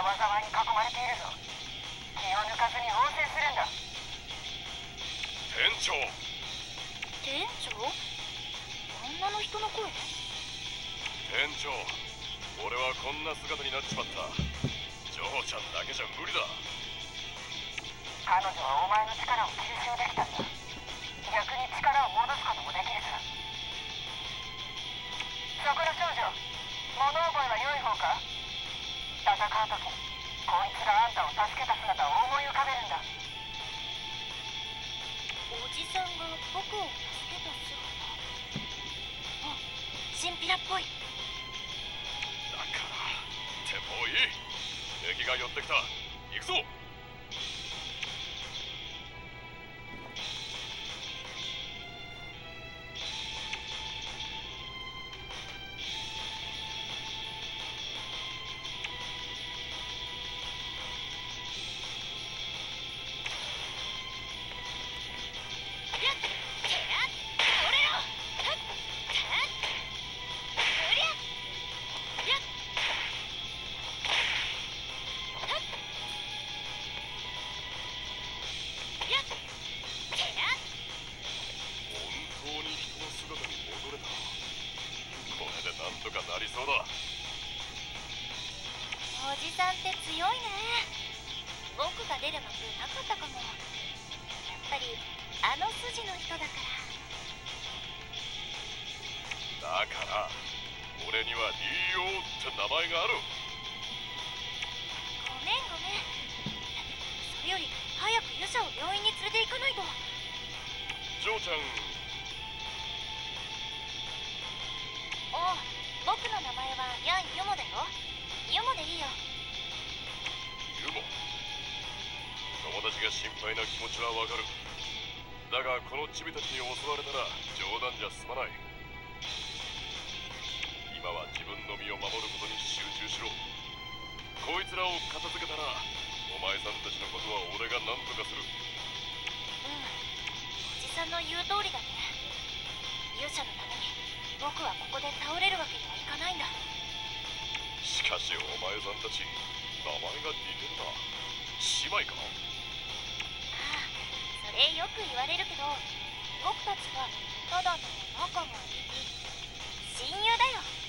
災いに囲まれているぞ。気を抜かずに応戦するんだ。 店長。 店長？女の人の声？ 店長、俺はこんな姿になっちまった。ジョーちゃんだけじゃ無理だ。 彼女はお前の力を吸収できたんだ。逆に力を戻すこともできるさ。そこの少女、物覚えは良い方か？戦う時、こいつがあんたを助けた姿を思い浮かべるんだ。 おじさんが僕を助けた姿。あ、チンピラっぽい。 だからってもういい。敵が寄ってきた。行くぞ。 おじさんって強いね。僕が出る幕なかったかも。やっぱりあの筋の人だから。 だから俺にはリーオーって名前がある。 ごめんごめん。それより早くユシャを病院に連れて行かないと。 ジョーちゃん。 おう、僕の名前はヤン・ユモだよ。ユモでいいよ。 ユモ。友達が心配な気持ちはわかる。だがこのチビたちに襲われたら冗談じゃ済まない。今は自分の身を守ることに集中しろ。こいつらを片付けたらお前さんたちのことは俺が何とかする。 うん、おじさんの言う通りだね。勇者のために僕はここで倒れるわけにはいかないんだ。 しかしお前さんたち名前が似てるな。姉妹か？ ああ、それよく言われるけど、僕たちはただの仲がいい親友だよ。